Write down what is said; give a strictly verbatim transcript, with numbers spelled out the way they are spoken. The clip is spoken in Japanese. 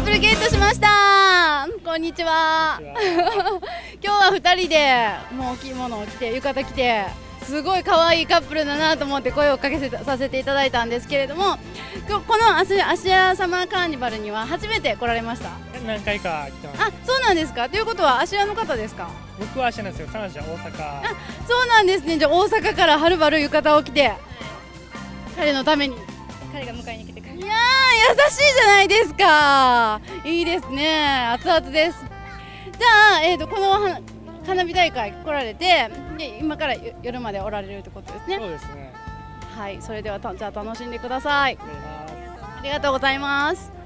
プルゲットしました。こんにちは。今日はふたりでもうお着物を着て浴衣着てすごい可愛いカップルだなと思って声をかけさせていただいたんですけれども、ここの芦屋サマーカーニバルには初めて来られました？ 何回か来てます。 あ、そうなんですか。ということは芦屋の方ですか？ 僕は芦屋なんですよ。彼女は大阪。 あ、そうなんですね。じゃあ大阪からはるばる浴衣を着て彼のために。 彼が迎えに来てくれる。 いやー優しいじゃないですか。いいですね。熱々です。じゃあ、えー、とこのは花火大会来られてで今から夜までおられるってことですね。 そうですね。 はい、それではたじゃあ楽しんでください。 ありがとうございます。 ありがとうございます。